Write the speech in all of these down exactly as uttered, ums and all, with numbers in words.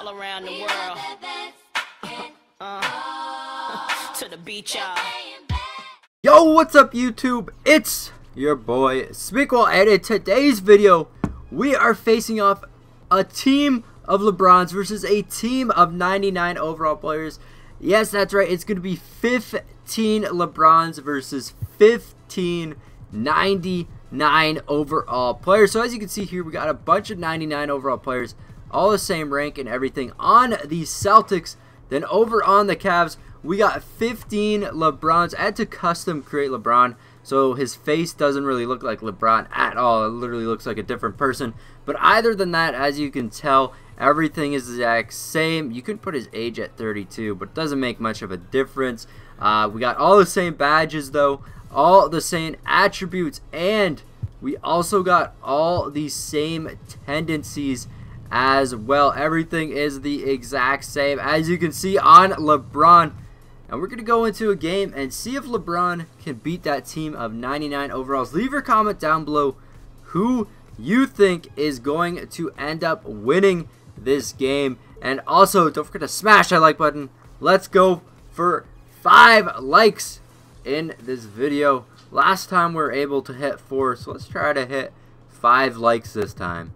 all around the world. Uh, to the beach, y'all. Yo, what's up YouTube? It's your boy Speakwell, and in today's video we are facing off a team of LeBrons versus a team of ninety-nine overall players. Yes, that's right, it's going to be fifteen LeBrons versus fifteen ninety-nine overall players. So as you can see here, we got a bunch of ninety-nine overall players, all the same rank and everything on the Celtics. Then over on the Cavs, we got fifteen LeBrons. I had to custom create LeBron, so his face doesn't really look like LeBron at all. It literally looks like a different person. But either than that, as you can tell, everything is the exact same. You could put his age at thirty-two, but it doesn't make much of a difference. Uh, we got all the same badges, though, all the same attributes, and we also got all the same tendencies as well. Everything is the exact same, as you can see on LeBron. And we're going to go into a game and see if LeBron can beat that team of ninety-nine overalls. Leave your comment down below who you think is going to end up winning this game. And also, don't forget to smash that like button. Let's go for five likes in this video. Last time we were able to hit four, so let's try to hit five likes this time.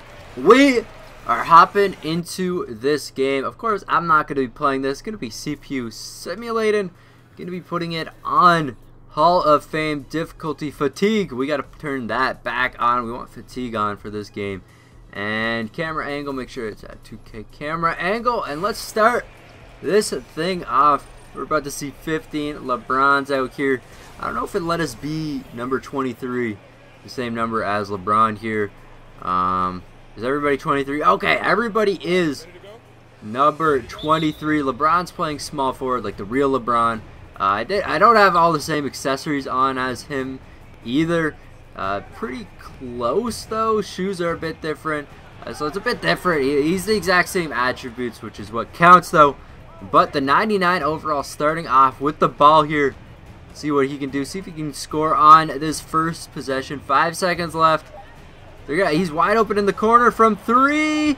We are hopping into this game. Of course, I'm not going to be playing this. It's going to be C P U simulating. Going to be putting it on Hall of Fame difficulty fatigue. We got to turn that back on. We want fatigue on for this game. And camera angle, make sure it's at two K camera angle. And let's start this thing off. We're about to see fifteen LeBrons out here. I don't know if it let us be number twenty-three, the same number as LeBron here. Um... Is everybody twenty-three? Okay, everybody is number twenty-three. LeBron's playing small forward like the real LeBron. Uh, I, did, I don't have all the same accessories on as him either. Uh, pretty close though. Shoes are a bit different. Uh, so it's a bit different. He, he's the exact same attributes, which is what counts though. But the ninety-nine overall starting off with the ball here. See what he can do. See if he can score on this first possession. Five seconds left. He's wide open in the corner from three,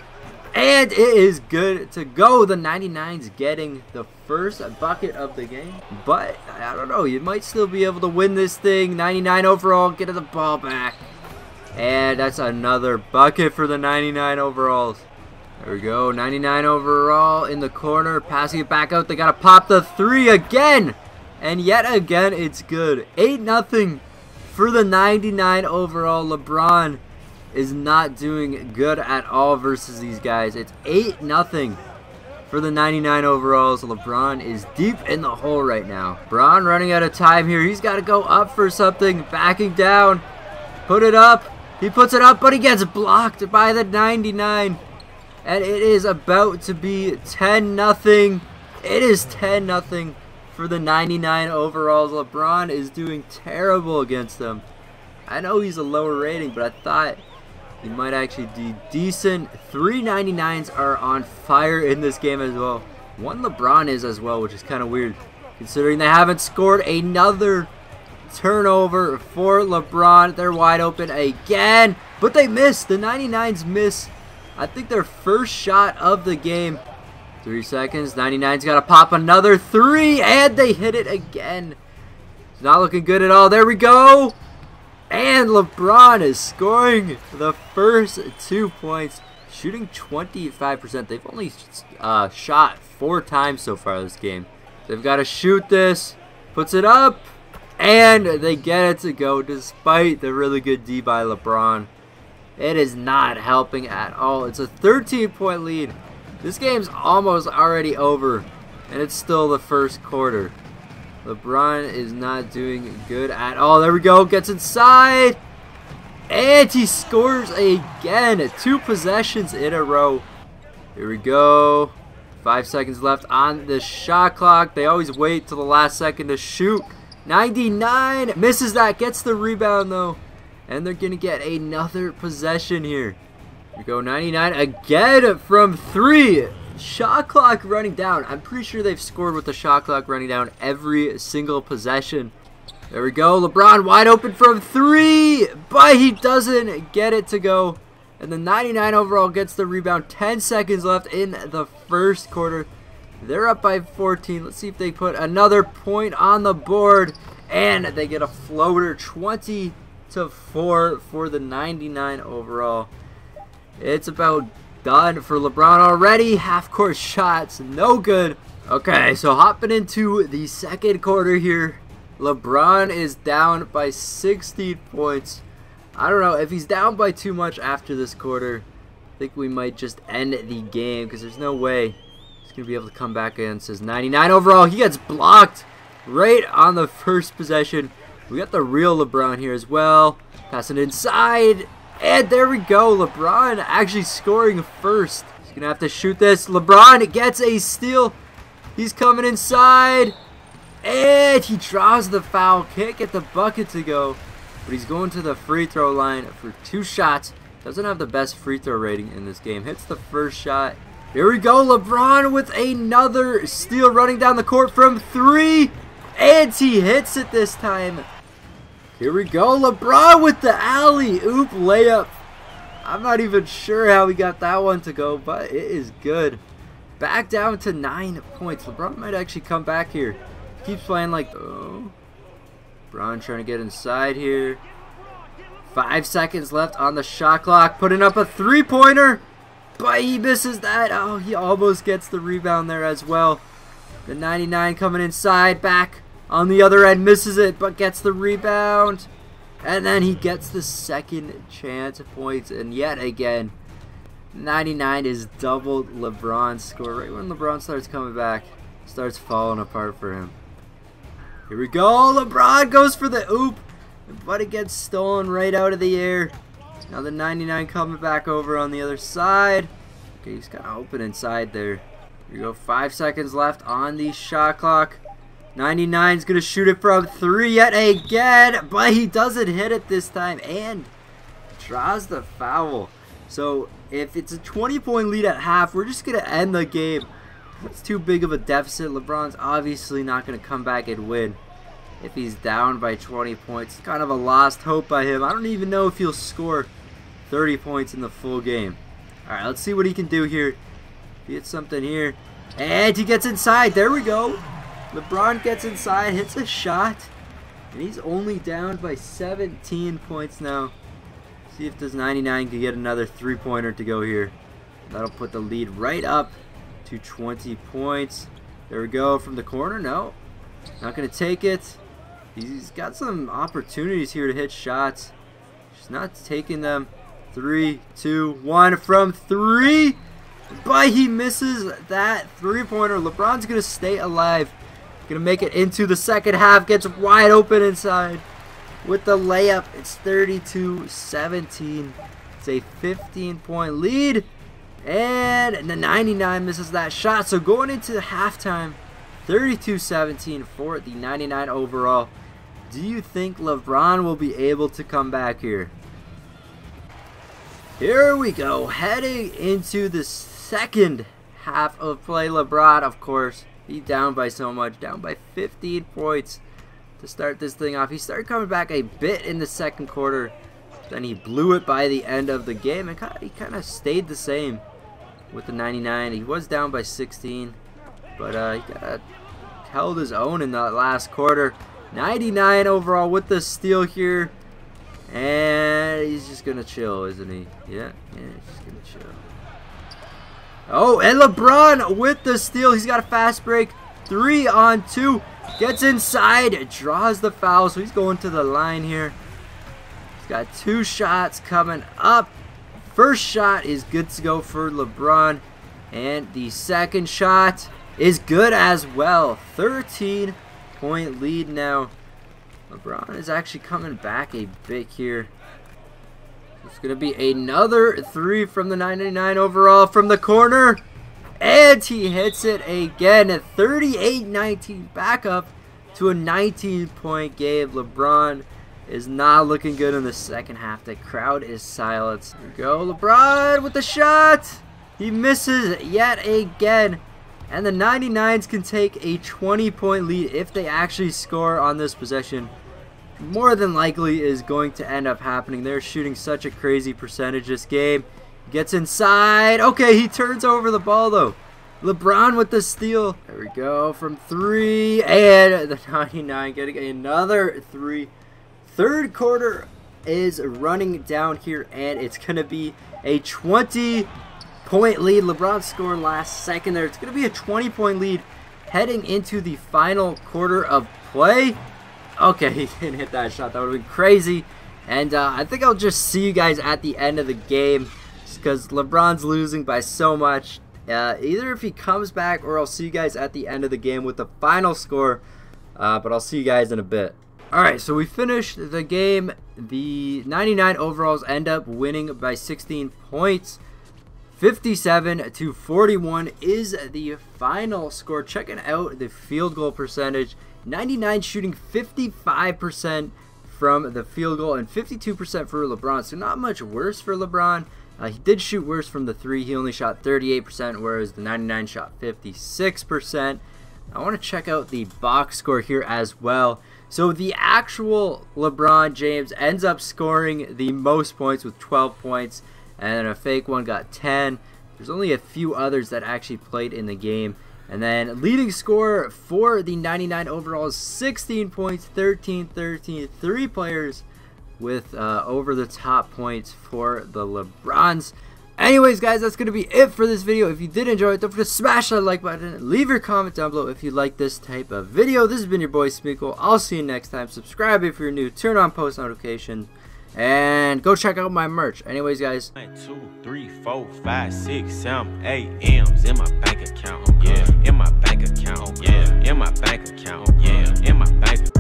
and it is good to go. The ninety-nine's getting the first bucket of the game, but I don't know, you might still be able to win this thing. ninety-nine overall, get the ball back, and that's another bucket for the ninety-nine overalls. There we go, ninety-nine overall in the corner, passing it back out. They gotta pop the three again, and yet again it's good. eight nothing for the ninety-nine overall. LeBron is not doing good at all versus these guys. It's eight nothing for the ninety-nine overalls. LeBron is deep in the hole right now. LeBron running out of time here. He's got to go up for something. Backing down. Put it up. He puts it up, but he gets blocked by the ninety-nine. And it is about to be ten nothing. It is ten nothing. For the ninety-nine overalls. LeBron is doing terrible against them. I know he's a lower rating, but I thought he might actually do decent. Three ninety-nines are on fire in this game as well. One LeBron is as well, which is kind of weird considering they haven't scored. Another turnover for LeBron. They're wide open again, but they missed. The ninety-nines miss, I think, their first shot of the game. Three seconds. ninety-nine's got to pop another three, and they hit it again. It's not looking good at all. There we go. And LeBron is scoring the first two points, shooting twenty-five percent. They've only uh, shot four times so far this game. They've got to shoot this. Puts it up, and they get it to go despite the really good D by LeBron. It is not helping at all. It's a thirteen point lead. This game's almost already over, and it's still the first quarter. LeBron is not doing good at all. There we go. Gets inside, and he scores again. Two possessions in a row. Here we go. Five seconds left on the shot clock. They always wait till the last second to shoot. ninety-nine misses that. Gets the rebound, though, and they're going to get another possession here. Here we go, ninety-nine again from three. Shot clock running down. I'm pretty sure they've scored with the shot clock running down every single possession. There we go. LeBron wide open from three, but he doesn't get it to go. And the ninety-nine overall gets the rebound. ten seconds left in the first quarter. They're up by fourteen. Let's see if they put another point on the board. And they get a floater. twenty to four for the ninety-nine overall. It's about done for LeBron already. Half-court shots, no good. Okay, so hopping into the second quarter here. LeBron is down by sixteen points. I don't know if he's down by too much after this quarter. I think we might just end the game because there's no way he's going to be able to come back against his ninety-nine overall. He gets blocked right on the first possession. We got the real LeBron here as well. Passing inside. And there we go. LeBron actually scoring first. He's going to have to shoot this. LeBron gets a steal. He's coming inside. And he draws the foul. Can't get the bucket to go. But he's going to the free throw line for two shots. Doesn't have the best free throw rating in this game. Hits the first shot. Here we go. LeBron with another steal running down the court from three. And he hits it this time. Here we go. LeBron with the alley-oop layup. I'm not even sure how he got that one to go, but it is good. Back down to nine points. LeBron might actually come back here. Keeps playing like... Oh. LeBron trying to get inside here. Five seconds left on the shot clock. Putting up a three-pointer. But he misses that. Oh, he almost gets the rebound there as well. The ninety-nine coming inside. Back on the other end. Misses it, but gets the rebound. And then he gets the second chance points. And yet again, ninety-nine is doubled LeBron's score. Right when LeBron starts coming back, starts falling apart for him. Here we go. LeBron goes for the oop, but it gets stolen right out of the air. Now the ninety-nine coming back over on the other side. Okay, he's kind of open inside there. Here we go. Five seconds left on the shot clock. ninety-nine's going to shoot it from three yet again, but he doesn't hit it this time and draws the foul. So if it's a twenty point lead at half, we're just going to end the game. It's too big of a deficit. LeBron's obviously not going to come back and win if he's down by twenty points. It's kind of a lost hope by him. I don't even know if he'll score thirty points in the full game. Alright, let's see what he can do here. He hits something here. And he gets inside. There we go. LeBron gets inside, hits a shot. And he's only down by seventeen points now. See if this ninety-nine can get another three-pointer to go here. That'll put the lead right up to twenty points. There we go from the corner. No, not going to take it. He's got some opportunities here to hit shots. Just not taking them. Three, two, one from three. But he misses that three-pointer. LeBron's going to stay alive. Going to make it into the second half. Gets wide open inside with the layup. It's thirty-two seventeen. It's a fifteen point lead. And the ninety-nine misses that shot. So going into halftime, thirty-two seventeen for the ninety-nine overall. Do you think LeBron will be able to come back here? Here we go. Heading into the second half of play. LeBron, of course, he's down by so much. Down by fifteen points to start this thing off. He started coming back a bit in the second quarter. Then he blew it by the end of the game. And he kind of stayed the same with the ninety-nine. He was down by sixteen, but uh, he got held his own in that last quarter. ninety-nine overall with the steal here, and he's just gonna chill, isn't he? Yeah, yeah, he's just gonna chill. Oh, and LeBron with the steal. He's got a fast break. Three on two. Gets inside, draws the foul, so he's going to the line here. He's got two shots coming up. First shot is good to go for LeBron. And the second shot is good as well. thirteen point lead now. LeBron is actually coming back a bit here. It's going to be another three from the ninety-nine overall from the corner. And he hits it again at thirty-eight nineteen. Back up to a nineteen point game. LeBron is not looking good in the second half. The crowd is silent. Here we go. LeBron with the shot. He misses yet again. And the ninety-nines can take a twenty point lead if they actually score on this possession. more than likely is going to end up happening. They're shooting such a crazy percentage this game. Gets inside. Okay, he turns over the ball though. LeBron with the steal. There we go from three. And the ninety-nine getting another three. Third quarter is running down here, and it's going to be a twenty point lead. LeBron scored last second there. It's going to be a twenty point lead heading into the final quarter of play. Okay, he didn't hit that shot. That would have been crazy. And uh, I think I'll just see you guys at the end of the game, because LeBron's losing by so much. Uh, either if he comes back, or I'll see you guys at the end of the game with the final score. Uh, but I'll see you guys in a bit. Alright, so we finished the game. The ninety-nine overalls end up winning by sixteen points. fifty-seven to forty-one is the final score. Checking out the field goal percentage. ninety-nine shooting fifty-five percent from the field goal and fifty-two percent for LeBron. So not much worse for LeBron. Uh, he did shoot worse from the three. He only shot thirty-eight percent, whereas the ninety-nine shot fifty-six percent. I want to check out the box score here as well. So the actual LeBron James ends up scoring the most points with twelve points, and then a fake one got ten. There's only a few others that actually played in the game. And then leading scorer for the ninety-nine overalls, sixteen points, thirteen, thirteen, three players with uh, over the top points for the LeBrons. Anyways, guys, that's going to be it for this video. If you did enjoy it, don't forget to smash that like button. Leave your comment down below if you like this type of video. This has been your boy Smeagol. I'll see you next time. Subscribe if you're new. Turn on post notifications. And go check out my merch. Anyways, guys. One, two, three, four, five, six, seven, eight M's in my bank account. Yeah, in my bank account. Yeah, in my bank account. Yeah, in my bank account.